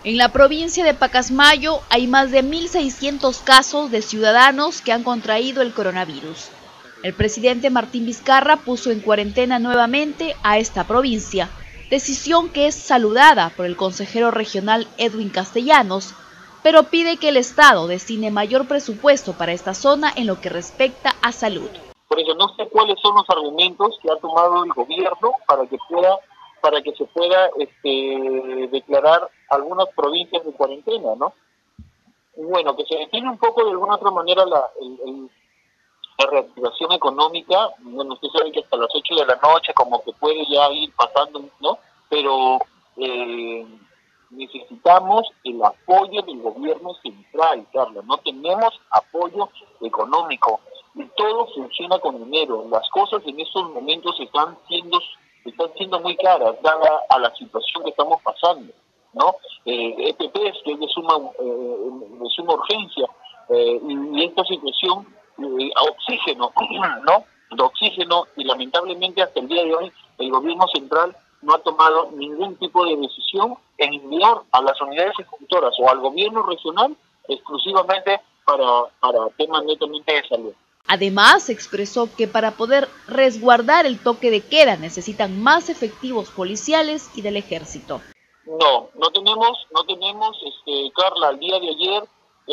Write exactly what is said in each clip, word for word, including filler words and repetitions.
En la provincia de Pacasmayo hay más de mil seiscientos casos de ciudadanos que han contraído el coronavirus. El presidente Martín Vizcarra puso en cuarentena nuevamente a esta provincia, decisión que es saludada por el consejero regional Edwin Castellanos, pero pide que el Estado destine mayor presupuesto para esta zona en lo que respecta a salud. Por eso no sé cuáles son los argumentos que ha tomado el gobierno para que pueda para que se pueda este, declarar algunas provincias de cuarentena, ¿no? Bueno, que se detiene un poco de alguna otra manera la, el, el, la reactivación económica. Bueno, usted sabe que hasta las ocho de la noche como que puede ya ir pasando, ¿no? Pero eh, necesitamos el apoyo del gobierno central, Carla. No tenemos apoyo económico y todo funciona con dinero. Las cosas en estos momentos están siendo están siendo muy caras, dada a la situación que estamos pasando, ¿no? Eh, E P Ps, que es de suma, eh, de suma urgencia, eh, y, y esta situación, eh, a oxígeno, ¿no? De oxígeno, y lamentablemente hasta el día de hoy el gobierno central no ha tomado ningún tipo de decisión en enviar a las unidades ejecutoras o al gobierno regional exclusivamente para, para temas netamente de salud. Además, expresó que para poder resguardar el toque de queda necesitan más efectivos policiales y del ejército. No, no tenemos, no tenemos, este, Carla, al día de ayer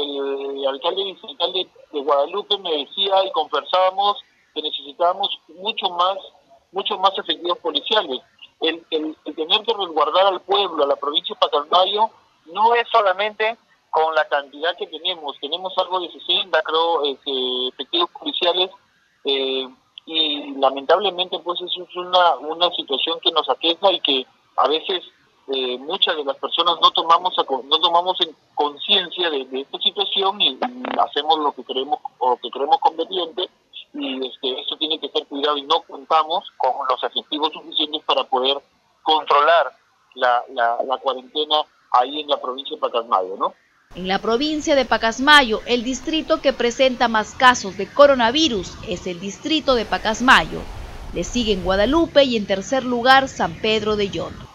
el alcalde distrital de, de Guadalupe me decía y conversábamos que necesitábamos mucho más, mucho más efectivos policiales. El, el, el tener que resguardar al pueblo, a la provincia de Pacasmayo, no es solamente con la cantidad que tenemos, tenemos algo de sesenta, creo, este, efectivos policiales, eh, y lamentablemente pues eso es una, una situación que nos aqueja y que a veces eh, muchas de las personas no tomamos a, no tomamos en conciencia de, de esta situación y, y hacemos lo que creemos o que creemos conveniente, y este, eso tiene que ser cuidado y no contamos con los efectivos suficientes para poder controlar la, la, la cuarentena ahí en la provincia de Pacasmayo, ¿no? En la provincia de Pacasmayo, el distrito que presenta más casos de coronavirus es el distrito de Pacasmayo. Le siguen Guadalupe y en tercer lugar San Pedro de Yondo.